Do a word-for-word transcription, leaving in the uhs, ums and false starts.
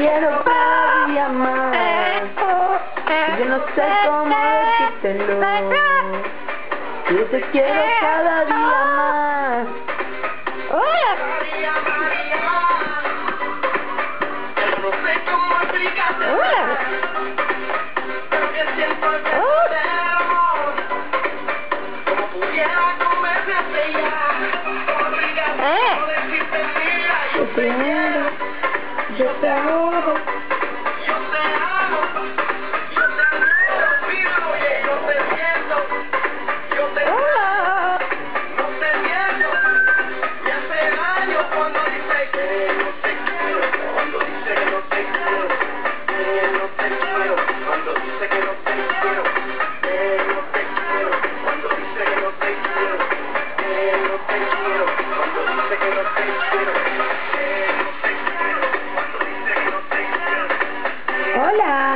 quiero cada día más. Yo no sé cómo decírtelo. Yo te quiero cada día más. Hola. Hola. Yo te amo, yo te adoro. Yo te amo, yo te anhelo, mira, oye, yo te siento, yo te amo, no te miento, me hace daño cuando dice que no te quiero, cuando dice que no te quiero, que no te quiero, cuando dice que no te quiero, que no te quiero, cuando dice que no te quiero, que no te quiero, cuando dice que no te quiero. Hola.